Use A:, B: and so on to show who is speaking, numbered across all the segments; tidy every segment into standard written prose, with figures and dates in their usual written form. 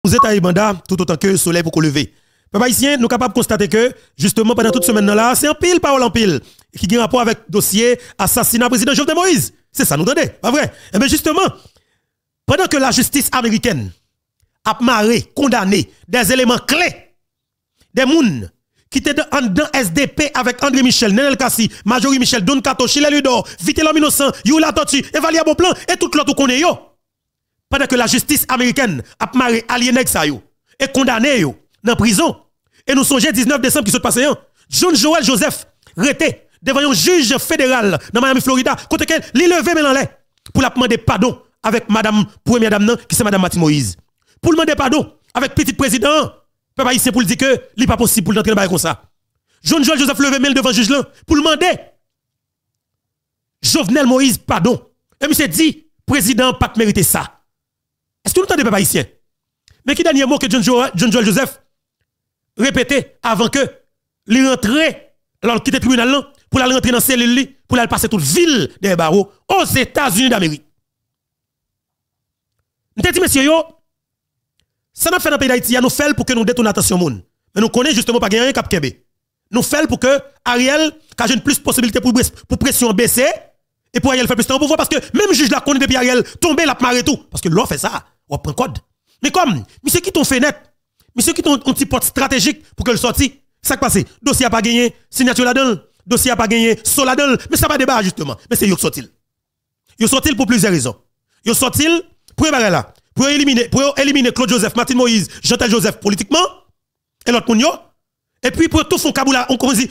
A: Vous êtes à mandat tout autant que le soleil pour lever. Papa ici, nous sommes capables de constater que, justement, pendant toute semaine là, c'est un pile parole en pile qui a rapport avec le dossier assassinat président Jovenel Moïse. C'est ça, nous entendez, pas vrai? Eh bien, justement, pendant que la justice américaine a marré, condamné des éléments clés, des gens qui étaient dans SDP avec André Michel, Nenel Kassi, Majorie Michel, Don Kato, Chile Ludor, Vite l'homme innocent, Youla Tortue, Evalia Bonplan, et tout l'autre qu'on est yo. Pendant que la justice américaine a marré aliéné ça yo, et condamné yo, dans prison. Et nous songeons 19 décembre qui s'est passé, John Joel Joseph, rete, devant un juge fédéral dans Miami, Florida, côté qu'elle, li levé Mélanlais, pour la demander pardon avec madame, première dame, qui c'est madame Martine Moïse. Pour demander pardon avec petit président, papa ici pour dire que n'est pas possible pour l'entrer dans comme ça. John Joel Joseph levé mail devant le juge là, pour demander Jovenel Moïse pardon. Et monsieur dit, président pas mérité ça. Est-ce que vous entendez papa ici? Mais qui dernier mot que John Joel Joseph répétait avant que il rentrait, alors qu'il était tribunal là, pour aller rentrer dans cellule, pour aller passer toute ville des barreaux aux États-Unis d'Amérique. Nous dit, monsieur, yo, ça n'a fait dans le pays d'Haïti, nous fait pour que nous détournions l'attention monde. Mais nous connaissons justement pas gagner un cap Kembe. Nous fait pour que Ariel, qui a une plus possibilité pour pression baisser, et pour Ariel faire plus de temps pour voir, parce que même juge la connaît depuis Ariel, tomber la marée tout. Parce que l'on fait ça, on prend code. Mais comme, monsieur qui t'ont fait net, monsieur qui t'ont un petit porte stratégique pour que le sorti, ça qui passe, dossier a pas gagné, signature là-dedans, dossier a pas gagné, sol là-dedans, mais ça va débat justement. Mais c'est yo qui sorti. Yo sorti pour plusieurs raisons. Yo sorti pour là, pour éliminer Claude Joseph, Martine Moïse, Jean-Tel Joseph politiquement, et l'autre moun yo, et puis pour tout fond Kaboula, on comme si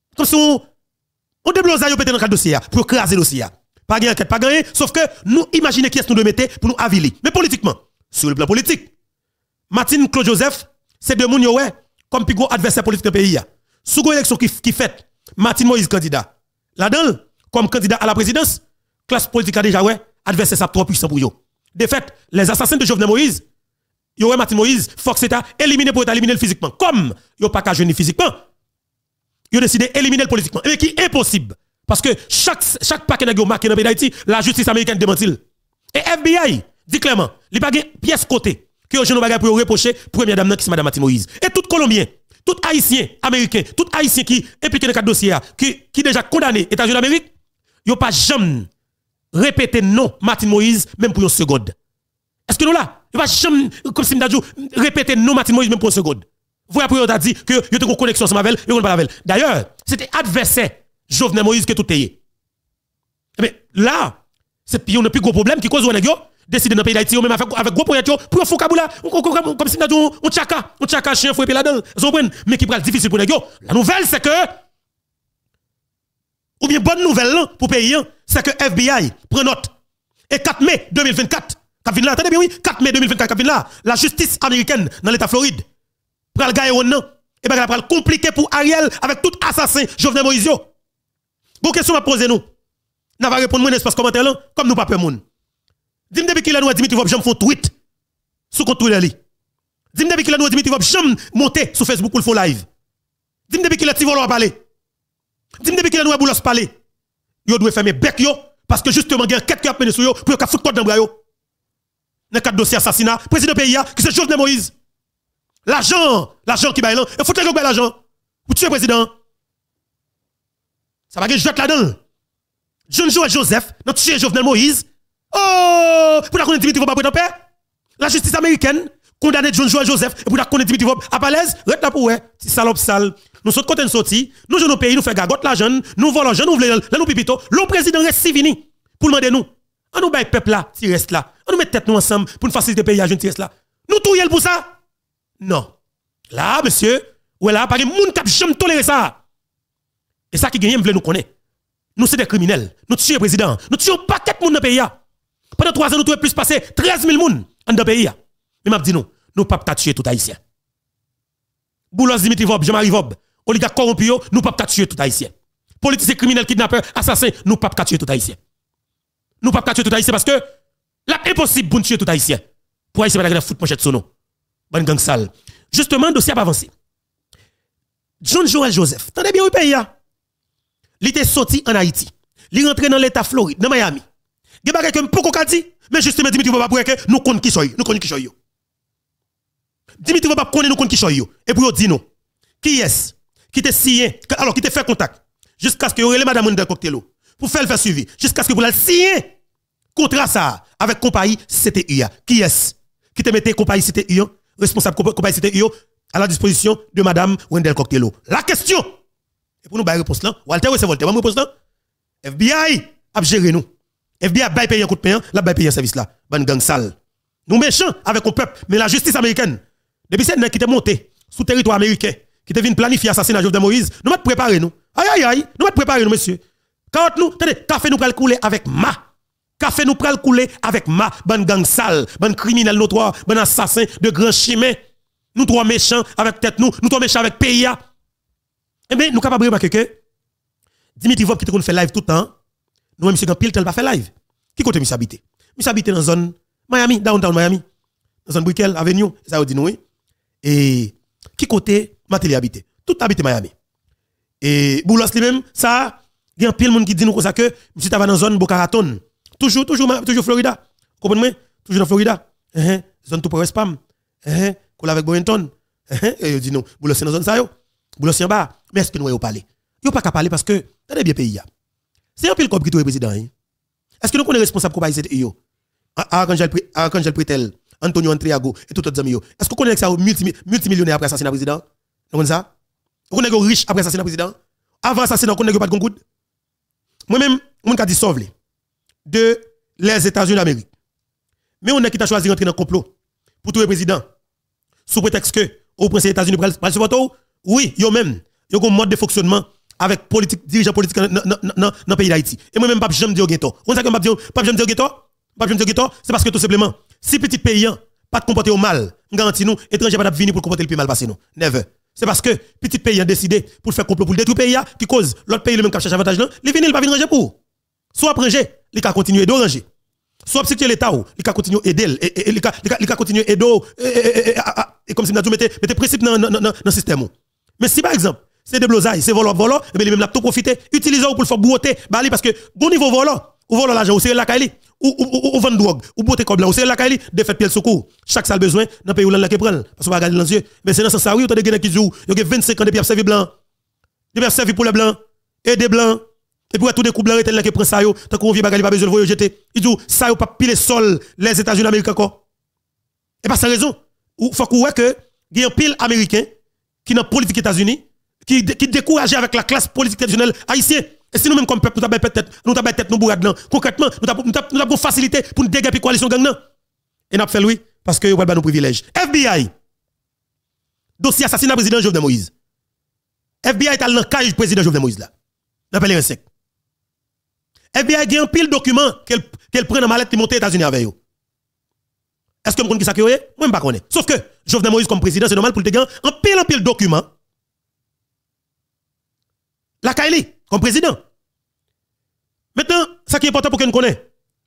A: on déblouse yo peut-être dans le dossier, pour écraser le dossier. Pas gagné enquête, pas gagné, sauf que nous imaginons qui est-ce nous devons mettre pour nous aviler. Mais politiquement, sur le plan politique, Martine Claude Joseph, c'est deux moun yo ouais, comme plus gros adversaire politique dans le pays. Sous une élection qui fait, Martine Moïse candidat. Là-dedans, comme candidat à la présidence, classe politique a déjà ouais, adversaire ça trop puissant pour yo. De fait, les assassins de Jovenel Moïse, yo ouais Martine Moïse, Fox État éliminé pour éliminer le physiquement. Comme yo pas qu'à jeûner physiquement, yo décidé d'éliminer le politiquement. Mais qui est impossible. Parce que chaque paquet de marqué dans le pays d'Haïti, la justice américaine démentit. Et FBI dit clairement, il n'y a pas de pièce côté que je ne pour reprocher première dame qui c'est madame Martine Moïse. Et tout Colombien, tout Haïtien américain, tout Haïtien qui est impliqué dans le dossier, qui déjà condamné États-Unis d'Amérique, yo pas jamais répéter non Martine Moïse même pour une seconde. Est-ce que nous là, il va jamais comme si m'dajou répéter non Martine Moïse même pour une seconde. Vous après on a dit que yo te une connexion ensemble avec elle, yo pas avec. D'ailleurs, c'était adversaire Jovenel Moïse que tout payé. Mais là, c'est puis on a plus gros problème qui cause on nèg yo décider dans le pays d'Haïti même avec gros projet pour fou Kaboula comme si m'dajou on tchaka chien frapper là-dedans. Vous comprenez? Mais qui pral difficile pour nèg yo. La nouvelle c'est que ou bien bonne nouvelle pour pays, c'est que FBI prend note. Et 4 mai 2024, attendez bien oui, 4 mai 2024, là, la justice américaine dans l'État Floride, pral gagner ou non, et bien elle pral compliqué pour Ariel avec tout assassin Jovenel Moïse. Bon question à poser nous. N'a pas répondre mon espace commentaire là, comme nous pas peur moun. Dis-moi depuis qu'il a nous Dimitri Vob j'aime font tweet sous compte Twitter li. Dis-moi depuis qu'il a nous Dimitri Vob j'aime monter sur Facebook pour le faux live. Dis-moi depuis qu'il a Tivolo à parler. Dis-moi depuis qu'il a nous Boulos parler. Yo doit fermer bec yo parce que justement il y a quelqu'un qui a mené sur yo pour qu'il foutre code dans bras yo. Dans cadre dossier assassinat, président pays qui c'est Jovenel Moïse. L'argent qui baille là, il faut que l'argent. Ou tuer président. Ça va que jette là-dedans. John Joel Joseph, n'a tué Jovenel Moïse. Oh, pour la connaître Dimitri Vob après paix. La justice américaine condamné John Joel Joseph et pour la connaître Dimitri Vob à Palaise, rete là pour ouais, si salope sale. Nous sommes côté sorti, nous jouons nos pays, nous faisons gagote l'argent, nous volons l'argent, nous voulons nous pipito. Le président reste si vini pour demander nous. On nous baille peuple là, qui reste là. On nous met tête nous ensemble pour nous faciliter le pays à jeune qui reste là. Nous touillons pour ça? Non. Là, monsieur, ou là, pas de monde qui jamais toléré ça. Et ça qui gagne, nous connaître. Nous c'est des criminels. Nous tuons le président. Nous tuons pas 4 monde dans le pays. Pendant 3 ans, nous avons plus passer 13 000 personnes dans le pays. Mais m'a dit nous, nous pas tuer tout haïtien. Boulos Dimitri Vob, Jean-Marie Vob, oligarque corrompu, nous pas tuer tout haïtien. Politiciens criminels, kidnappeurs, assassins, nous pas tuer tout haïtien. Nous pas tuer tout haïtien parce que là impossible pour tuer tout haïtien. Pour haïtien pas foutre manchette sur nous. Bonne gang sale. Justement, dossier a avancé. John Joel Joseph, attendez bien au pays. Il était sorti en Haïti. Il rentré dans l'État Floride, dans Miami. Il y a des choses que je ne peux pas dire, mais justement, Dimitri Vob, nous connaissons qui soy. Nous connaissons qui soy. Dimitri va connaître nous contre qui choy yo. Et pour dire nous, qui est-ce qui te signé, alors qui te fait contact, jusqu'à ce que vous madame Wendel Coctello, pour faire le faire suivi, jusqu'à ce que vous la signé contrat ça avec compagnie CTU. Qui est-ce qui te mette compagnie CTU, responsable compagnie CTU à la disposition de madame Wendel Coctello? La question, et pour nous bailler réponse là, Walter c'est Walter, réponse là. FBI a géré nous. FBI a payé un coup de pain, la payé un service là. Ban gang sale. Nous méchants avec le peuple, mais la justice américaine, depuis cette qui était monté sous territoire américain, qui était venu planifier l'assassinat de Jovenel Moïse, nous m'avons préparé nous. Aïe aïe aïe, nous m'avons préparé nous monsieur. Quand nous, attendez, café nous pral couler avec ma. Café nous pral couler avec ma, ban gang sale, ban criminel notoire, ban assassin de grands chimins. Nous trois méchants avec tête nous trois méchants avec pays. Eh bien, nous capables de remarquer que Dimitri Vop qui te fait live tout le temps, nous monsieur Gampil tel pas fait live. Qui côté monsieur habité? Monsieur habité dans zone Miami, downtown Miami. Dans zone Brickell Avenue, ça veut dire nous. Et qui côté Matéli habité? Tout habité Miami. Et Boulos lui-même, ça, il y a un pile monde qui dit nous comme ça que monsieur tava dans zone Boca Raton. Toujours Florida. Comprenez-moi? Toujours dans Florida. Zone tout près Spam. Coule avec Boynton. Et il dit non, Boulos c'est dans zone ça yo. Boulos c'est en bas. Mais est-ce que nous y parler? Yo pas qu'à parler parce que dans bien pays. C'est un pile comme qui tout président. Est-ce que nous connaissons responsable compagnie CTU? Arcangel Pretel, Antonio Antriago et tout autres amis. Est-ce que vous connaissez ça multimillionnaire après assassinat président? Vous connaissez ça? Vous connaissez riche après assassinat président? Avant assassinat, vous connaissez pas de concours? Moi-même, on a dit sauve de les États-Unis d'Amérique. Mais on a qui t'a choisi rentrer dans le complot pour tout le président. Sous prétexte que au prince des États-Unis pour le supporter, oui, yo même, yo un mode de fonctionnement avec politique, dirigeant politique dans le pays d'Haïti. Et moi-même, pas jamais dire au ghetto. On sait que pas jamais dire au ghetto? C'est parce que tout simplement, si petit pays pas de comporter au mal, garantit nous, étranger pas venir pour comporter le plus mal passé nous. Never. C'est parce que petit pays a décidé pour faire complot pour le détruire pays qui cause l'autre pays le même qui cherche avantage là, les venir pas venir ranger pour. Soit ranger, il va continuer de ranger. Soit si l'État ou il va continuer aider et il va continuer aider et comme si nous mettez principe dans le système. Mais si par exemple, c'est des blosailles, c'est volant, et bien lui même l'a tout profiter, utilisez pour le faire bouoter, parce que bon niveau volant, ou volant l'argent, ou c'est la caille, ou vendre drogue, ou botter comme là, ou c'est la caille, de fait pied secours. Chaque salle besoin, dans le pays où l'on l'a qui prend, parce qu'on va regarder dans les yeux. Mais c'est dans ce sens, oui, vous avez des gens qui jouent, il y a 25 ans depuis servi blanc, depuis servi pour les blancs, et des blancs, et puis tout des coups blancs, et là qui prend ça, tant qu'on vient bagarre, pas besoin de voyer jeter. Il dit, ça, pas pile sol, les États-Unis d'Amérique encore. Et pas sa raison. Il faut qu'on voit que, il y a un pile américain, qui dans la politique États-Unis, qui décourage avec la classe politique traditionnelle haïtienne. Et si nous-mêmes, comme peuple, nous avons tête, nous bourrades, concrètement, nous avons facilité pour nous dégager la coalition gang. Et nous avons fait oui, parce que nous avons nos privilèges. FBI, dossier assassinat président Jovenel Moïse. FBI est dans le cas du président Jovenel Moïse là. Nous appelons un sec. FBI a un pile document qu'elle prend dans mallette qui monte aux États-Unis avec eux. Est-ce que vous connaissez ça? Moi, je ne connais pas. Sauf que Jovenel Moïse, comme président, c'est normal pour le gagner un pile document. La Kaili, comme président. Maintenant, ça qui est important pour que nous connaissions.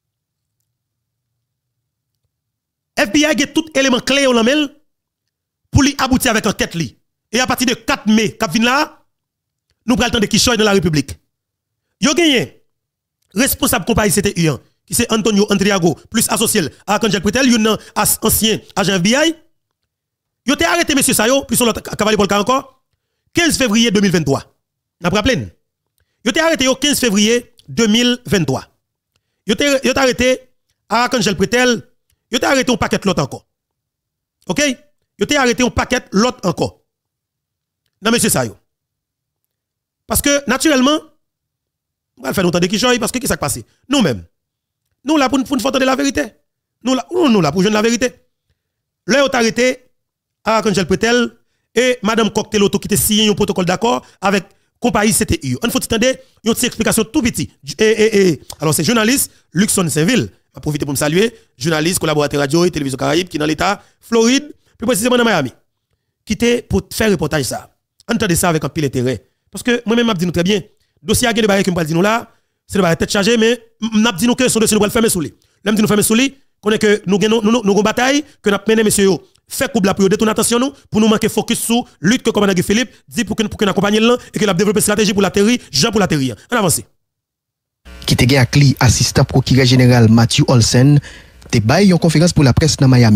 A: FBI a tout élément clé au lamel pour lui aboutir avec enquête li. Et à partir de 4 mai, cap vin là, nous prenons le temps de qui choisit dans la République. Yo gagné responsable compagnie CTU qui c'est Antonio Antriago plus associé à Arcangel Pretel, un ancien agent FBI. Yo t'ai arrêté monsieur Sayo, plus sur l'autre cavalier pour le cas encore 15 février 2023. N'a pas rappelé? Yo t'ai arrêté au 15 février 2023. Yo t'ai arrêté à Arcangel Pretel, yo t'ai arrêté un paquet l'autre encore. OK? Yo t'ai arrêté un paquet l'autre encore. Non monsieur Sayo. Parce que naturellement on va faire longtemps de qui parce que qu'est-ce qui s'est passé? Nous-mêmes. Nous là pour nous faire de la vérité. Nous là pour jouer la vérité. Là on t'a arrêté à Arcangel Pretel et madame Coctello qui t'a signé un protocole d'accord avec compagnie CTU. On faut attendre une petite explication tout petit. Alors c'est journaliste Luxon Saint-Ville. Je profite pour me saluer, journaliste, collaborateur radio et télévision Caraïbe qui dans l'état Floride, plus précisément dans Miami. Qui était pour faire reportage ça. Entendez ça avec un pile intérêt parce que moi-même m'a dit nous très bien. Dossier à de bail que me dit nous là, c'est de bail tête chargée mais m'a dit nous que son dossier nous va le fermer sous lui. L'aime dit nous fermer sous lui, connaît que nous une bataille que n'a mené monsieur yo. Fait couple la pour détourner attention nous pour nous manquer focus sur lutte que commandant Philippe dit pour que nous accompagner là et que l'a développer stratégie pour la terre, Jean pour la terre. On avance.
B: Qui te gen ak li assistant procureur général Matthew Olsen te bay une conférence pour la presse dans Miami.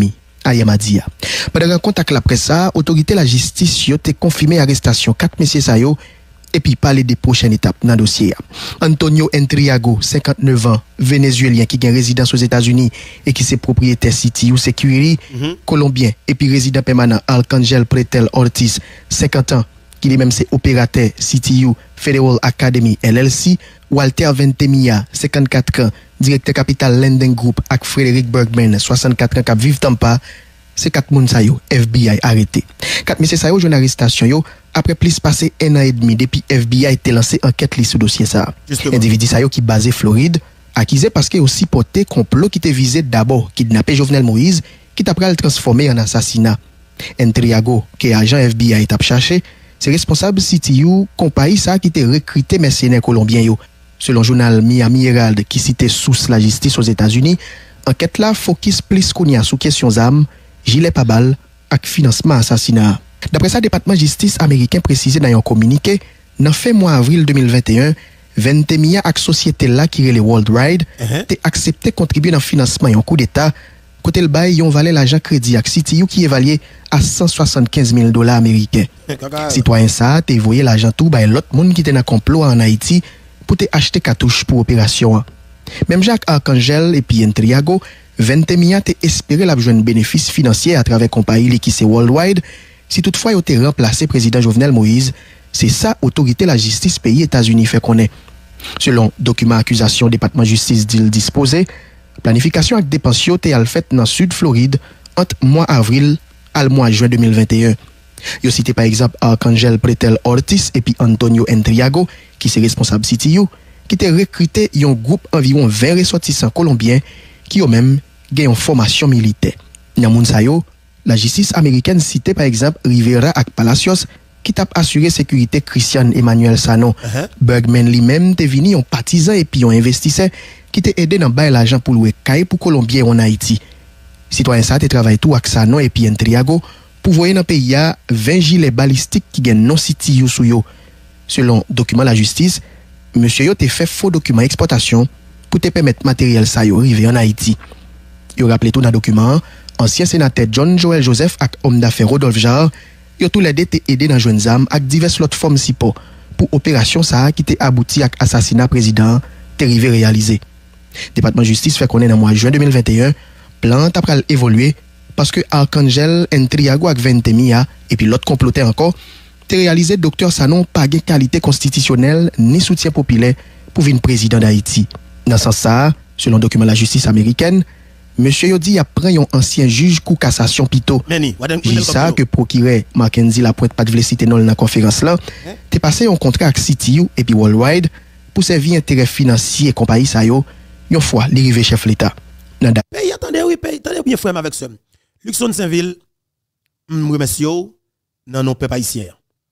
B: Ayamadi. Pendant un contact la presse, autorité la justice yo te confirmé arrestation 4 messieurs sa yo et puis parler des prochaines étapes dans le dossier. Antonio Entriago, 59 ans, vénézuélien qui a résidence aux États-Unis et qui est propriétaire CTU Security, colombien et puis résident permanent Arcangel Pretel Ortiz, 50 ans, qui est même c'est opérateur CTU Federal Academy LLC, Walter Ventemilla, 54 ans, directeur capital Lending Group avec Frédéric Bergman, 64 ans, qui vivent Tampa. C'est 4 moun sa yo, FBI arrêté. 4 messieurs sa yo, joue une arrestation yo, après plus passé 1 an et demi depuis FBI été lancé enquête li sous dossier ça. Individu sa yo qui basé Floride, accusé parce que aussi porté complot qui te visé d'abord kidnapper Jovenel Moïse, qui t'a pris le transformer en assassinat. Entriago, qui est agent FBI t'a cherché, c'est responsable CTU compagnie ça qui te recruté mercenaires colombiens yo. Selon le journal Miami Herald qui citait source la justice aux États-Unis, enquête là focus plus kounya sous questions armes, gilet pas balle ak financement assassinat. D'après ça, le département de justice américain précisé dans un communiqué, dans fin mois avril 2021, Ventemilla ak société là qui est le World Ride, te accepté contribuer dans le financement et un coup d'État, côté le bail, yon valait l'argent crédit ak CTU qui est évalué à $175,000 américains. Citoyen ça, te voyé l'argent tout by l'autre monde qui était dans complot en Haïti pour te acheter cartouche pour opération. Même Jacques Arcangel et puis Entriago, Ventemilla te espéré la joindre bénéfice financier à travers compagnie qui c'est Worldwide. Si toutefois il a remplacé président Jovenel Moïse, c'est ça autorité la justice pays États-Unis fait connaître. Selon document accusation département de justice d'il disposé, planification avec dépenses te al fait dans sud Floride entre mois avril et le mois juin 2021. Yo cité par exemple Arcangel Pretel Ortiz et puis Antonio Entriago qui c'est responsable CTU qui te recruté un groupe environ 20 ressortissants colombiens qui ont même gagné une formation militaire. Dans moun sa yo, la justice américaine cité par exemple Rivera ak Palacios qui t'a assuré sécurité Christian Emmanuel Sano. Bergman lui-même te vini un partisan et puis un investisseur qui t'a aidé dans bail l'argent pour louer caille pour Colombiens en Haïti. Citoyen ça te travaille tout ak Sano et puis Entriago pour voyer dans pays a 20 gilets balistiques qui gagnent non city yo sou yo. Selon document la justice, monsieur yo te fait faux document exportation pour te permettre matériel ça yo arriver en Haïti. Yo rappelé tout dans document, ancien sénateur John Joel Joseph ak homme d'affaires Rodolphe Jarre, yo tous les deux te aidé dans jeunes âmes ak diverses autres formes sipo pour opération ça qui te abouti ak assassinat président te rivé réalisé. Département de justice fait connaître dans mois juin 2021, plan t'a pral évoluer parce que Arcangel Entriago ak Ventemilla et puis l'autre comploté encore te réalisé docteur Sanon pas gain qualité constitutionnelle ni soutien populaire pour venir président d'Haïti. Dans ce sens ça, selon document de la justice américaine, monsieur Yodi a pris un ancien juge coup cassation pito. J'ai ça que procureur Mackenzie Lapointe pas de vle citer dans la conférence là, t'es passé un contrat avec CTU et puis Worldwide pour servir intérêt financier et compagnie ça yo, une fois l'arrivée chef l'État.
A: Pays attendez oui, pays attendez bien frère avec ça. Luxon Saint-Ville, remercie dans nos peuple haïtien.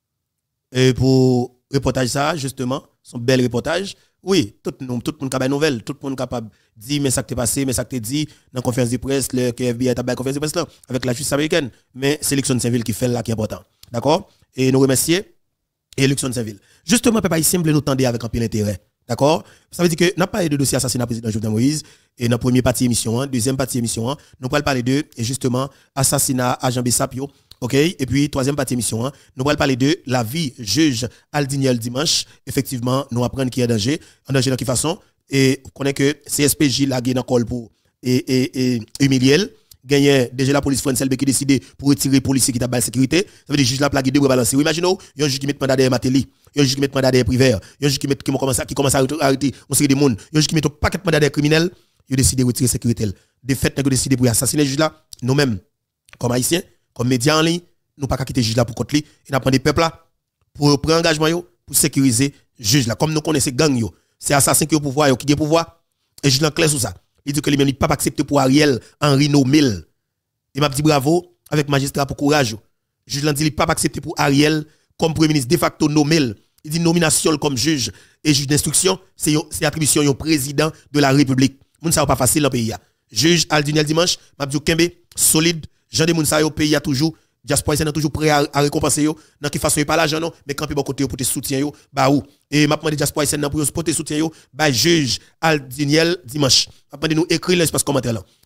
A: Et pour reportage ça justement, son bel reportage. Oui, tout le monde capable nouvelle, tout le monde capable dire mais ça qui t'est passé, mais ça qui t'est dit dans la conférence de presse, le FBI a la conférence de presse là avec la justice américaine, mais c'est Luxon Saint-Ville qui fait là qui est important. D'accord? Et nous remercions et Luxon Saint-Ville. Justement peuple haïtien nous tendez avec un peu d'intérêt. D'accord? Ça veut dire que n'a pas de dossier assassinat président Jovenel Moïse et dans première partie émission, deuxième partie émission, nous allons parler de et justement assassinat agent Bessapio. OK, et puis troisième partie émission, nous allons parler de la vie juge Aldiniel dimanche. Effectivement, nous apprenons qu'il y a danger. En danger de quelle façon? Et on connaît que CSPJ l'a gagné dans col pour et humilier. Gagné déjà la police française qui décidé pour retirer les policiers qui t'a la sécurité. Ça veut dire juge la plaque de balancer. Imaginez, il y a un juge qui met mandat derrière Matéli, il y a un juge qui met mandat derrière Privé, il y a un juge qui commence à arrêter on série de monde, il y a un juge qui met un paquet de mandat derrière criminel, il a décidé de retirer sécurité. De fait, nous décidé pour assassiner le juge là, nous-mêmes comme haïtiens, comme médias en ligne, nous pas quitter le juge là pour contre lui, et nous prendre des peuples là pour prendre engagement yo pour sécuriser le juge là. Comme nous connaissons gang yo, c'est assassin qui au pouvoir yo, qui a pouvoir et juge là clair sur ça. Il dit que lui même il pas accepter pour Ariel Henry Nomel. Il m'a dit bravo avec magistrat pour courage. Juge là dit il pas accepter pour Ariel comme premier ministre de facto Nomel. Il dit nomination comme juge et juge d'instruction, c'est attribution au président de la République. Moun ça pas facile dans pays a. Juge Aldiniel dimanche, m'a dit Kembe solide, Jean de moun ça au pays a toujours diaspora c'est toujours prêt à récompenser yo dans qui façon pas l'argent non mais quand bon côté pour te soutien yo bah ou et m'a demandé diaspora c'est pour porter soutien yo bah juge Aldiniel dimanche m'a demandé nous écrire l'espace commentaire là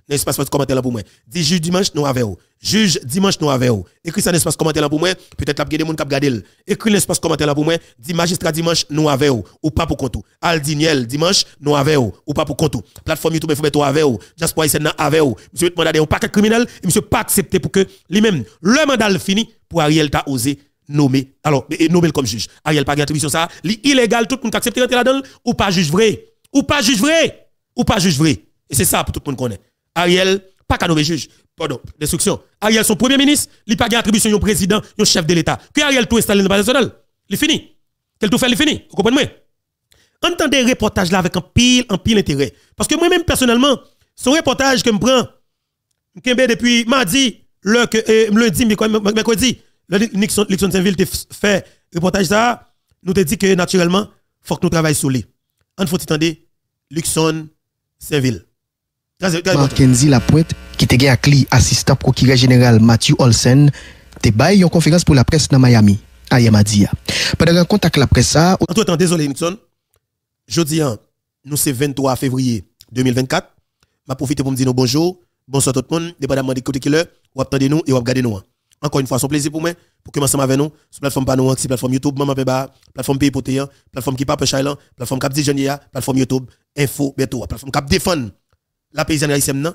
A: dans l'espace commentaire là pour moi. Dis juge dimanche nous avec vous. Juge dimanche nous avec vous. Écris ça dans l'espace commentaire là pour moi. Peut-être la des gens qui regarder. Écris l'espace commentaire là pour moi. Dis magistrat dimanche nous avec vous ou pas pour compte. Aldiniel dimanche nous avec vous ou pas pour compte. Plateforme YouTube faut mettre avec vous. Jasper Haïtien avec vous. Monsieur mandat un paquet criminel et monsieur pas accepté pour que lui-même le mandat fini pour Ariel t'a osé nommer comme juge. Ariel pas attribution ça, illégal tout le monde accepte rentrer là-dedans ou pas juge vrai. Ou pas juge vrai. Ou pas juge vrai. Et c'est ça pour tout le monde connaît. Ariel pas qu'à nommer juge. Pardon, destruction. Ariel son premier ministre, il pas gain attribution au président, au chef de l'État. Que Ariel tout installé dans le palais national. Il fini. Qu'elle tout fait, il fini. Vous comprenez? Entendez reportage là avec un pile intérêt. Parce que moi-même personnellement, son reportage que me prend depuis mardi, lundi, mercredi, Nixon Saint-Ville te fait reportage ça, nous te dit que naturellement, faut que nous travaillions sur lui. On faut attendre Luxon Saint-Ville.
B: Mackenzie Lapointe, qui te gagne à assistant procureur général Matthew Olsen, te baille une conférence pour la presse dans Miami, à Yamadia. Pendant un contact la presse ça,
A: entre-temps, désolé Nixon, jeudi, nous c'est 23 février 2024. Je profite pour me dire bonjour, bonsoir tout le monde, dépendamment de côté qui l'heure, ou attendez nous et ou regardez nous. Encore une fois, c'est un plaisir pour moi, pour que ensemble avec nous, sur plateforme Panou, c'est plateforme YouTube, Maman Peba, plateforme Pays Potéan, plateforme qui Pape Chailan, plateforme Cap Dijonia, plateforme YouTube, Info, Beto, plateforme Cap défend la paysanne haïtienne,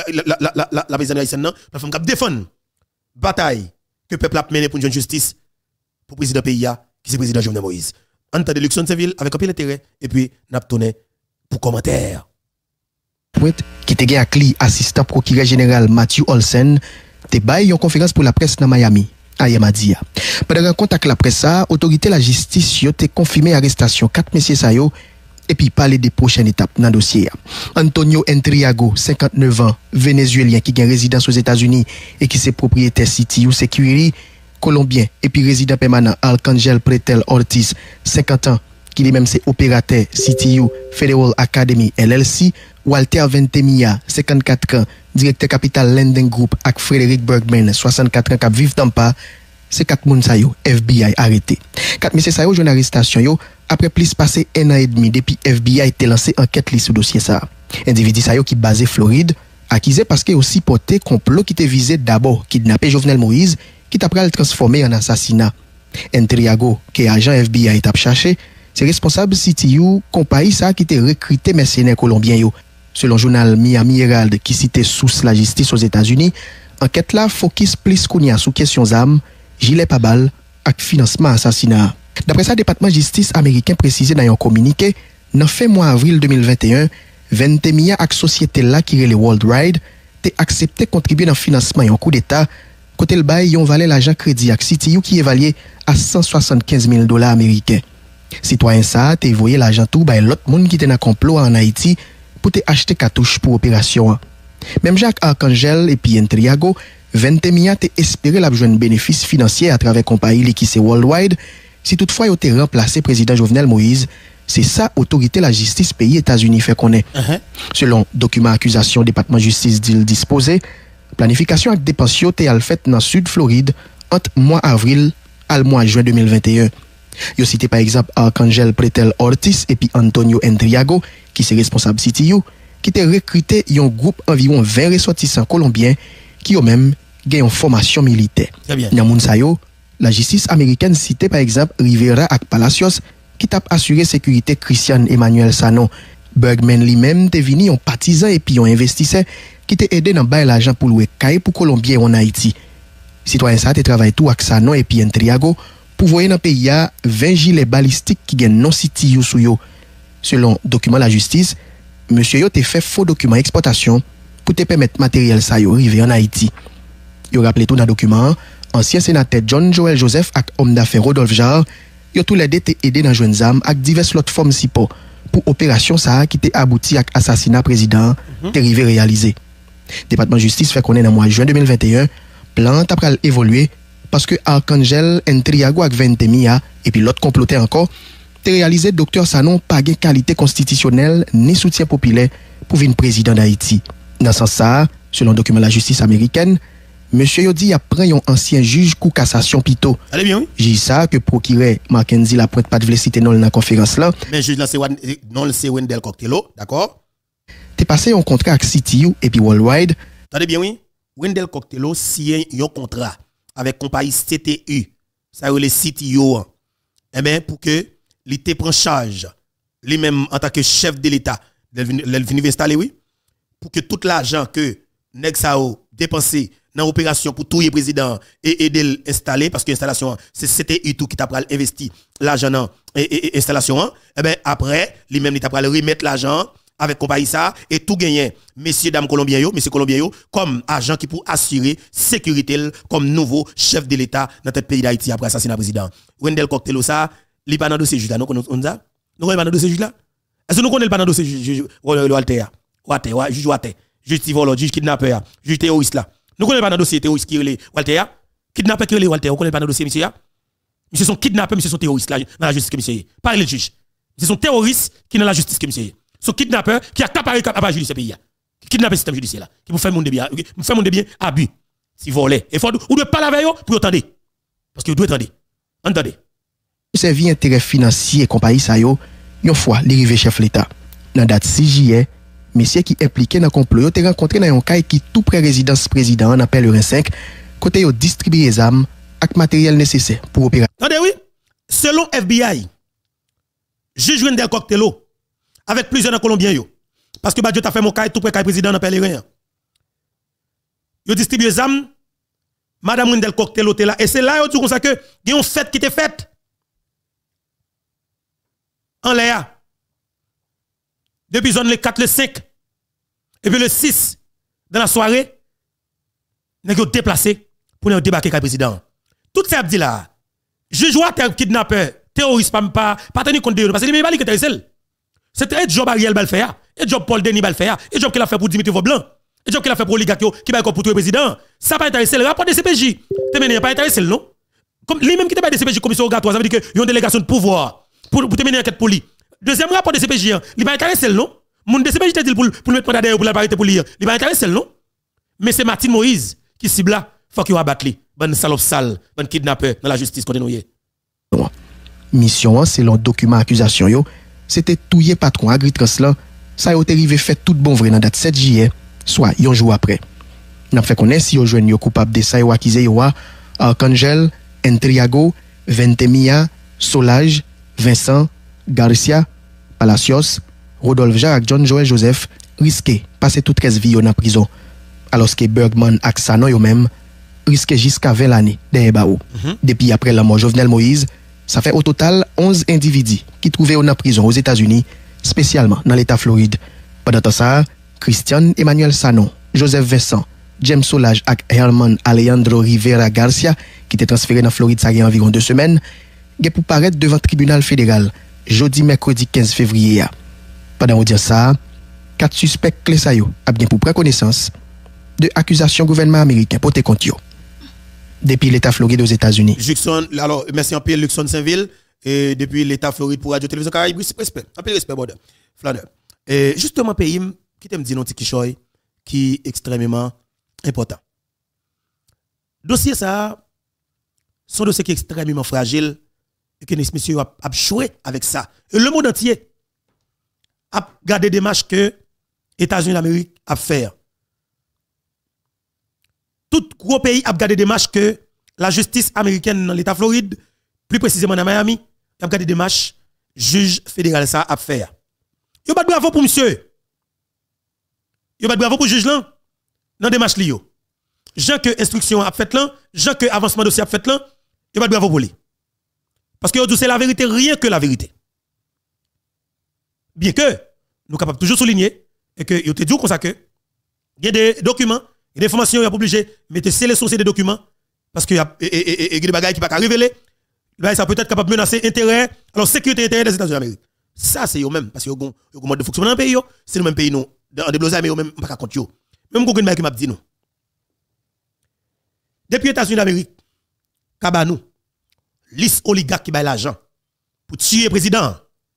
A: la paysanne haïtienne, plateforme Cap défend bataille que le peuple a mené pour une justice pour le président pays, qui c'est le président Jovenel Moïse. Entendez Luxon Saint-Ville avec un peu d'intérêt, et puis n'a tourné pour commentaire.
B: Qui te gagne assistant procureur général Matthew Olsen, te baille une conférence pour la presse dans Miami, à Yamadia. Pendant un contact la presse ça, autorité la justice yo te confirmé arrestation 4 messieurs sayo et puis parler des prochaines étapes dans le dossier. Antonio Entriago, 59 ans, vénézuélien qui gagne résidence aux États-Unis et qui est propriétaire CTU Security, colombien et puis résident permanent Arcangel Pretel Ortiz, 50 ans, qui lui-même c'est opérateur CTU Federal Academy LLC, Walter Ventemilla, 54 ans, directeur capital Lending Group avec Frédéric Bergman, 64 ans, qui vivent dans pas, c'est 4 moun sa yo, FBI arrêté. 4 messieurs sa yo, joue une arrestation yo, après plus passé 1 an et demi depuis FBI a été lancé enquête li sous dossier ça. Individu sa yo qui basé Floride, accusé parce que aussi porté complot qui te visé d'abord kidnapper Jovenel Moïse, qui t'a le transformé en assassinat. Entriago, qui est agent FBI est cherché, c'est responsable CTU compagnie ça qui te recruté mercenaires colombiens yo. Selon le journal Miami Herald qui citait sous la justice aux États-Unis, enquête là focus plus kounya sous questions d'armes, gilet pas balle et financement assassinat. D'après ça, le département de justice américain précisé dans un communiqué, dans fin mois avril 2021, Ventemilla et société là qui est le World Ride, t'es accepté contribuer dans le financement et en coup d'État, côté le bail, yon valait l'argent crédit avec CTU qui est évalué à $175,000 américains. Citoyen ça, t'es voyé l'argent tout by l'autre monde qui était dans complot en Haïti pour te acheter cartouche pour opération. Même Jacques Arcangel et puis Entriago, Ventemilla t'es espéré la joindre bénéfice financier à travers compagnie qui c'est Worldwide. Si toutefois il a remplacé président Jovenel Moïse, c'est ça autorité la justice pays États-Unis fait connaître. Selon document accusation département justice d'il disposé, planification avec dépenses été fait dans sud Floride entre mois avril à mois juin 2021. Yo cité par exemple Arcangel Pretel Ortiz et puis Antonio Entriago qui c'est responsable CTU qui te recruté un groupe environ 20 ressortissants colombiens qui ont même gagné une formation militaire. Dans moun sa yo, la justice américaine cité par exemple Rivera et Palacios qui t'a assuré sécurité Christian Emmanuel Sano. Bergman lui-même te vini un partisan et puis un investisseur qui t'a aidé dans bail l'argent pour louer caille pour Colombiens en Haïti. Citoyen ça te travaille tout avec Sano et puis Entriago pour voyer dans pays 20 gilets balistiques qui gagnent non CTU sou yo. Selon document la justice, monsieur yo te fait faux document exportation pour te permettre matériel ça yo arriver en Haïti. Yo rappelé tout dans document, ancien sénateur John Joel Joseph et homme d'affaires Rodolphe Jarre, yo tous les deux te aidé dans joindre zam avec diverses autres formes sipo pour opération ça qui te abouti avec assassinat président te rivé réalisé. Département justice fait connaître dans mois juin 2021, plan après évoluer parce que Arcangel Entriago avec Ventemilla et puis l'autre comploté encore te réalisé docteur Sanon pas gain qualité constitutionnelle ni soutien populaire pour venir président d'Haïti. Dans ce sens ça, selon document de la justice américaine, monsieur Yodi a pris un ancien juge coup cassation pito.
A: Allez bien oui.
B: J'ai ça que procureur Mackenzie Lapointe pas de citer non dans la conférence là.
A: Mais juge là c'est non c'est Wendell Coctello, d'accord?
B: t'es passé un contrat avec CTU et puis Worldwide.
A: Attendez bien, oui. Wendell Coctello signe un contrat avec compagnie CTU, ça veut les CTU, eh bien, pour que l'État prenne charge, lui-même en tant que chef de l'État, venir installer, oui, pour que tout l'argent que Nexao dépensé dans l'opération pour tout le président et aider l'installer, parce que l'installation, c'est CTU tout qui t'a investi l'argent dans l'installation, eh bien, après, lui-même, il t'a remettre l'argent avec compagnie ça et tout gagner messieurs dames colombiens comme agent qui pour assurer sécurité comme nouveau chef de l'état dans notre pays d'Haïti après assassinat président Wendell Coctello ça li pas dans dossier juge là nous connaissons ça nous connaissons pas dans dossier juge là est-ce que nous connaissons pas dans dossier juge juge tivolo juge kidnappeur juge terroriste là nous connaissons pas dans dossier terroriste qui relé Walter kidnappeur qui relé Walter on connaît pas dans dossier monsieur monsieur sont kidnappeurs monsieur sont terroristes là dans la justice que monsieur pas le juge ce sont terroristes qui dans la justice que monsieur ce kidnappeur qui a accaparé à judiciaire pays qui kidnappe le système judiciaire là qui pour faire monde de bien abus si volé et faut ou doit parler avec eux pour attendre parce que vous doit entendez
B: servi intérêt financier et compagnie ça yo une fois l'arrivée chef l'état dans date 6 juillet monsieur qui impliqué dans complot yo te rencontré dans un cas qui tout près résidence président on appelle le 5 côté yo distribuer les armes avec matériel nécessaire pour opérer.
A: Attendez oui selon FBI juge Wendell Coctello avec plusieurs Colombiens yo parce que Dieu t'a fait mon cas tout près cas président dans pèlerin yo distribue les armes madame Wendell Coctello était là et c'est là yo dit comme ça que il y a une fête qui était faite en l'air depuis zone le 4 le 5 et puis le 6 dans la soirée nèg yo déplacé pour nous débarquer cas président tout ça dit là juge Water kidnappeur terroriste pas tenir compte de eux parce que il pas li que seul. C'est un job Ariel Balfea, un job Paul Denis Balfea, un job qu'il a fait pour Dimitri Voblanc, un job qu'il a fait pour Oligarque qui va pour tout le président. Ça pas intéressé le rapport de CPJ. Te mener pas intéressé non? Comme lui même qui te pas de CPJ commission rogatoire, ça veut dire que y a une délégation de pouvoir pour te mener enquête pour lui. Deuxième rapport de CPJ, il pas intéressé non? Mon de CPJ te dit pour mettre mandat derrière pour la parité pour lire. Il pas intéressé non? Mais c'est Martin Moïse qui cible là, faut qu'il abattre lui. Bonne salope sale, bonne kidnappeur dans la justice côté nous.
B: Mission selon document accusation yo c'était touyer patron Agritrans là ça a été arrivé fait tout bon vrai dans date 7 juillet soit un jour après n'a fait connaître si yo joine yo coupable de ça yo accusé yo Arcangel Entriago Ventemia Solage Vincent Garcia Palacios Rodolphe Jacques John Joël Joseph risqué passer toute 13 vie en prison alors que Bergman ak Sano yo même risqué jusqu'à 20 années derrière barreau depuis après la mort Jovenel Moïse. Ça fait au total 11 individus qui trouvaient en prison aux États-Unis, spécialement dans l'État Floride. Pendant ça, Christian Emmanuel Sanon, Joseph Vincent, James Solage et Herman Alejandro Rivera Garcia, qui étaient transférés dans Floride ça y a environ 2 semaines, sont pour paraître devant le tribunal fédéral jeudi mercredi 15 février. Pendant audience ça, 4 suspects clés ça yo a bien pour prendre connaissance de accusations gouvernement américain pour te compte yo. Depuis l'État Floride aux États-Unis.
A: Alors, merci en pile, Luxon Saint-Ville, et depuis l'État Floride pour Radio Télévision Caraïbes, respect, un peu respect, border, flaneur. Et justement, pays, qui t'aime dire non Tikichoy, qui est extrêmement important. Dossier ça, son dossier qui est extrêmement fragile, et que les messieurs a joué avec ça. Et le monde entier a gardé des matchs que États-Unis d'Amérique a fait. Tout gros pays a gardé des marches que la justice américaine dans l'État Floride, plus précisément dans Miami, a gardé des marches juge fédéral ça a faire. Yo pas bravo pour monsieur. Yo pas bravo pour juge là dans des marches li yo. Jean que instruction a fait là, Jean que avancement dossier a fait là, yo pas bravo pour lui. Parce que c'est la vérité, rien que la vérité. Bien que nous capable toujours souligner et que yo te dit comme ça que il y a des documents et des informations, il a obligé mettre sélectionner des documents parce qu'il y a des bagages qui ne peuvent pas révéler. Ça peut être capable de menacer intérêt, alors sécurité intérêt des États-Unis d'Amérique. Ça, c'est eux même parce que vous avez un mode de fonctionnement dans le pays, c'est le même pays, nous. En déblosé, mais même pas contre eux. Même si vous avez un dit nous. Depuis les États-Unis d'Amérique, Kabanou, liste oligarque qui baille l'argent pour tuer le président.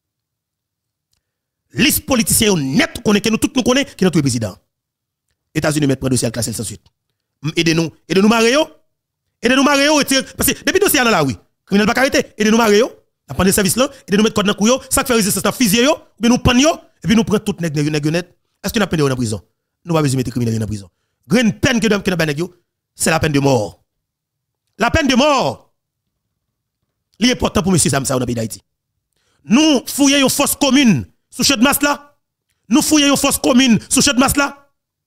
A: Liste politiciens net qu'on est, que nous tous nous connaissons, qui est notre président. États-Unis mettent un dossier à classer sans suite. Aidez-nous Mario. Aidez-nous Mario. Parce que depuis le dossier là, oui. Criminel pas arrêté. Aidez-nous Mario. On prend des services là. Aidez-nous mettre code dans le couille. Ça fait résister à fusil. Ou bien nous prenons. Et puis nous prenons tout net. Est-ce qu'on a peine de en prison? Nous pas besoin de mettre criminel en prison. Grande peine que c'est la peine de mort. La peine de mort. Li important pour monsieur Samsa dans le pays d'Haïti. Nous fouillons une force commune sous cette masse là. Nous fouillons une force commune sous cette masse là.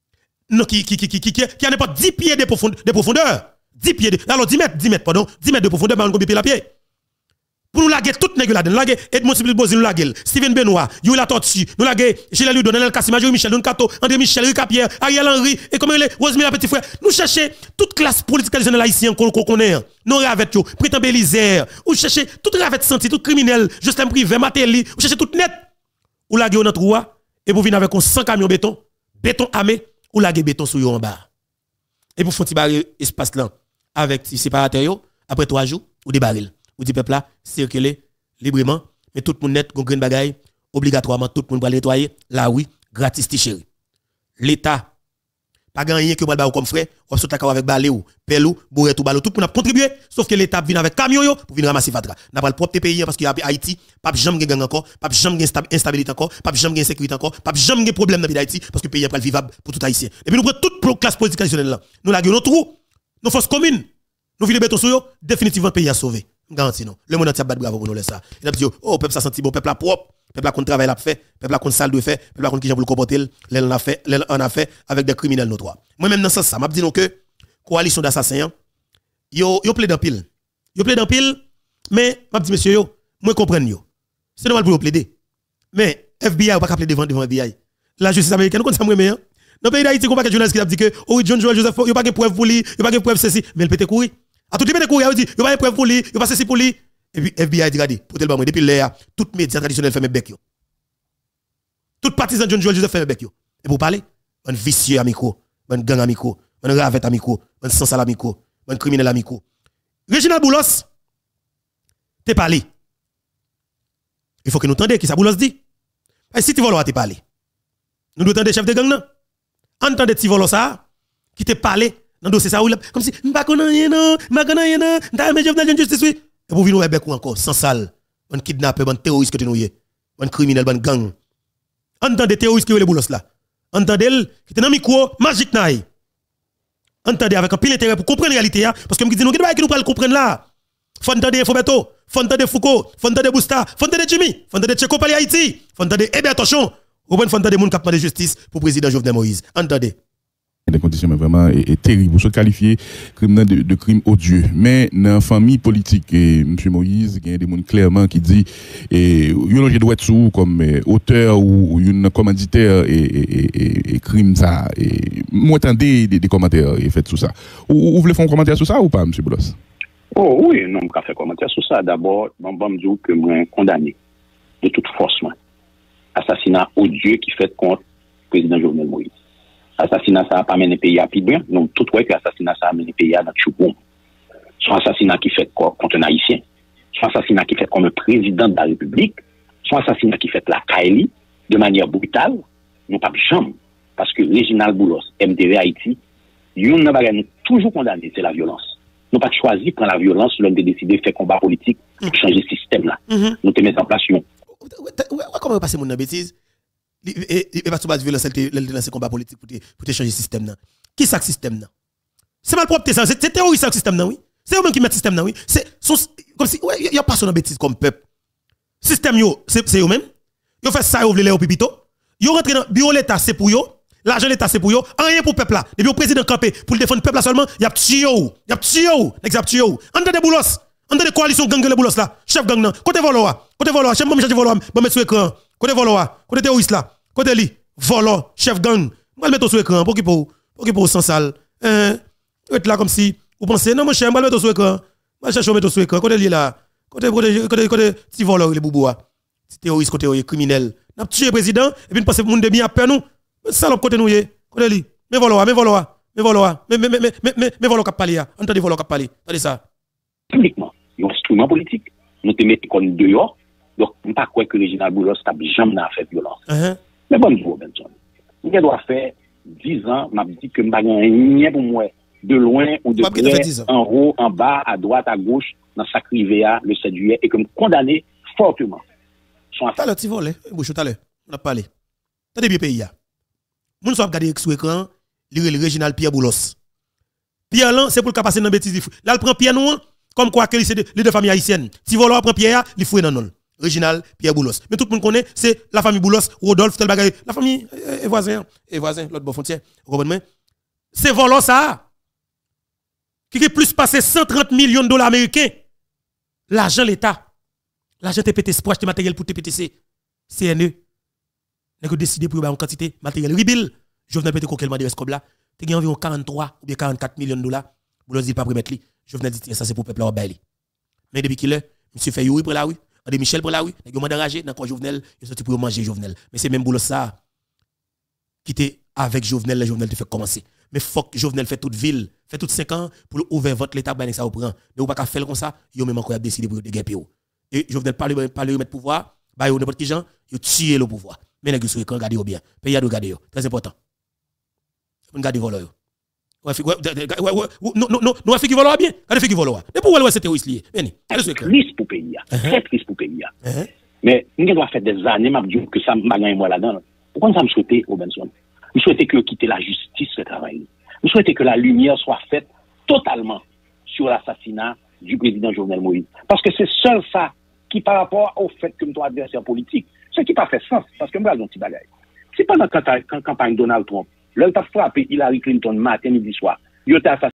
A: Qui a pas 10 pieds de profondeur. 10 pieds alors 10 mètres, pardon, 10 mètres de profondeur, mais on peut la pied. Pour nous laguer toute nègre là-dedans, laguer Edmond Sibyl Bozi, nous laguer Steven Benoît, Youla Torti, nous laguer Gilles Ludon, Donel Kassi, Major Michel, Don Kato, André Michel, Rika Pierre, Ariel Henry, et comme il est, Rosemary Petit Frère. Nous chercher toute classe politique traditionnelle haïtienne qu'on connaît. Nous ravette yo, Prétend Bélisaire, ou chercher toute ravette senti, tout criminel, Justin Privé, Matéli, ou chercher tout net. Ou laguer notre roi, et pour venir avec un 100 camions béton armé, ou laguer béton sur yo en bas. Et pour faire barrer espace là, avec séparateur après 3 jours, ou des barils. Ou dit peuple là, circuler librement, mais tout le monde net, gon green bagaille, obligatoirement, tout le monde va nettoyer, là oui, gratis ti chéri. L'État, pas gagné que va comme frère, ou saute avec balé ou, pelou, bourret ou ballot, tout le monde a contribué, sauf que l'État vient avec camion yo, pour venir ramasser fatra. N'a pas le propre pays, parce qu'il y a Haïti, pas jamais gang encore, pas jamais instabilité encore, pas jamais insécurité encore, pas jamais problème dans le pays d'Haïti, parce que le pays est pas vivable pour tout Haïtien. Et puis nous prenons toute classe politique traditionnelle là. Nous la gueule, nos forces communes, nous vidons béton sur yo, définitivement le pays a sauvé. Garanti non. Le monde entier bat bravo pour nous laisser ça. Il a dit oh peuple ça senti bon, peuple la propre, peuple la contre travail l'a fait, peuple la contre salle de fait, peuple la contre qui j'en pour le comporter, l'en a fait avec des criminels notoires. Moi même dans ça m'a dit non que coalition d'assassins yo plaide en pile. Yo plaide en pile mais m'a dit monsieur yo, moi comprendre yo. C'est normal pour yo plaider. Mais FBI ou pas plaider devant FBI. La justice américaine nous connaît ça moi mais dans le pays d'Haïti qu'on pas journaliste qui a dit que oh John Joel Joseph yo pas de preuve pour lui, yo pas de preuve ceci, mais il peut te courir. A tout le monde courir, il dit, il va y preuve pour lui, il va ceci pour lui. Et puis FBI dit, regardez, pour tel moment, depuis l'air, tout média traditionnel fait mes bec yo. Tout partisan John Joel Joseph fait mes bec yo. Et pour parler, un vicieux à micro, un gang à micro, un ravette à micro, un sans à micro, un criminel à micro. Reginald Boulos, t'es parlé. Il faut que nous entendions qui ça Boulos dit. Et si tu voles, t'es parlé. Nous devons entendre chef de gang non. Entendez ti volos ça qui t'es parlé. Dans dossier ça comme si m'pa connait rien non t'as mais Jovenel justice oui et pour venir avec encore sans sale un kidnappeur un terroriste que tu noué un criminel un gang entendez terroriste qui le boulos là entendez qui était dans micro magique naï entendez avec un pile intérêt pour comprendre la réalité parce que me dit nous qui nous pas comprendre là faut entendre Fobeto faut entendre Foucault faut entendre Bousta faut entendre Jimmy faut entendre Tcheko Pali Haïti faut entendre Hébert Tochon ou faut entendre moun qui de justice pour président Jovenel Moïse entendez.
C: Des conditions vraiment terribles pour se qualifier de crime odieux. Mais dans la famille politique, M. Moïse, il y a des gens clairement qui disent que doit être sous comme auteur ou une commanditaire et crime ça. Moi, j'entendais des commentaires faits sur ça. Vous voulez faire un commentaire sur ça ou pas, M. Boulos?
D: Oh oui, non, je vais faire un commentaire sur ça. D'abord, je vais dire que je suis condamné de toute force. Assassinat odieux qui fait contre le président Jovenel Moïse. Assassinat ça n'a pas mené le pays à plus bien. Donc, tout ouais que l'assassinat ça a mené le pays à notre chouboum. Soit assassinat qui fait contre un haïtien, soit assassinat qui fait contre le président de la République, soit assassinat qui fait la Kaili de manière brutale, nous pas jamais. Parce que Reginald Boulos, MTV Haïti, nous n'avons toujours condamné, c'est la violence. Nous pas choisi prendre la violence, l'on a décidé de faire combat politique pour changer ce système là. Nous te mettons en place.
A: Comment passer mon bêtise? Et pas de violence, elle dans ce combat politique pour changer le système là. Qui ça le système là? C'est mal propre ça, c'est terroriste le système là oui. C'est eux même qui mettent le système là oui. C'est comme si il y a pas son bêtise comme peuple. Système yo, c'est eux même. Yo fait ça yo vle au pipito. Yo rentre dans bureau l'état c'est pour yo, l'argent l'état c'est pour yo, rien pour peuple là. Depuis au président campé pour défendre peuple là seulement, y a tué yo, l'exemple yo. Entendez Boulos, entendez coalition gang les Boulos là, chef gang là, côté volo, chef moi charge volo, ba mettre sur écran. Côté volo, côté terroriste là, côté li, volo, chef gang. Moi mettre sur écran pour qui sans sale. Être là comme si vous pensez non mon cher, moi mettre sur écran. Moi cherche mettre sur écran, côté li là, côté petit volo les bouboua. Petit terroriste côté criminel. N'a tué président et puis passer monde de bien à peur nous. Salope côté nous yé. Côté li. Mais volo, cap parler. Entendez volo cap parler. Attendez ça.
D: Publiquement, un instrument politique. Nous te mettons comme dehors. Donc, je ne sais pas que Reginald Boulos n'a jamais fait violence. Mais bon, Benson, je dois faire 10 ans, je me dis que je n'ai rien pour moi, de loin ou de près, en haut, en bas, à droite, à gauche, dans sa Rivea le 7 juillet, et que je me condamné fortement.
A: T'as le petit volet, bouche, t'as le, on a parlé. T'as des pays. Moun soit regarder sur écran, lire le Réginald Pierre Boulos. Pierre là, c'est pour le passer dans bêtise. Là, il prend Pierre nous comme quoi que c'est les deux familles haïtiennes. Si voleur prend Pierre, il fouille dans non. Réginald Pierre Boulos. Mais tout le monde connaît, c'est la famille Boulos, Rodolphe, tel bagaille. La famille et voisin, l'autre bon frontière. Vous comprenez? C'est volant ça. Qui est plus passé 130 millions de dollars américains. L'argent l'État. L'argent TPTC pour acheter matériel pour TPTC. CNE. N'a décidé pour une quantité matériel rebill. Jovenel Pété coquel de escob là. Tu as environ 43 ou bien 44 millions de dollars. Vous ne pas remettre li. Jovenel dit ça c'est pour peuple là bail. Mais depuis qu'il est, monsieur fait youri pour la rue, André Michel pour la rue, n'a pas enragé dans quoi Jovenel, il sorti pour manger Jovenel. Mais c'est même boulot ça qui était avec Jovenel, le Jovenel te fait commencer. Mais faut que Jovenel fait toute ville, fait toute 5 ans pour ouvrir votre l'état ben ça au prend. Mais ou pas qu'à faire comme ça, yo même encore décidé pour déguerper. Et Jovenel pas le remettre pouvoir, ba yo n'importe qui gens, yo tuer le pouvoir. Mais nèg sur écran regardez bien. Pays a de regarder yo, très important. On regarde voler yo. Non, fait qui vole bien. Regardez fait qui vole. Mais pour ouais c'est terroriste lié. Venez.
D: C'est triste pour pays. Très triste pour pays. Mais nous doit faire des années m'a dit que ça m'a gagné moi là-dedans. Pourquoi ça me souhaitait Robinson? Je souhaitais que quitter la justice ce travail. Je souhaitais que la lumière soit faite totalement sur l'assassinat du président Jovenel Moïse. Parce que c'est seul ça qui, par rapport au fait que nous sommes adversaires politiques, ce qui n'a pas fait sens, parce que moi, j'ai un petit bagage. C'est pendant la campagne Donald Trump, là, il a frappé Hillary Clinton matin, midi, soir. Il a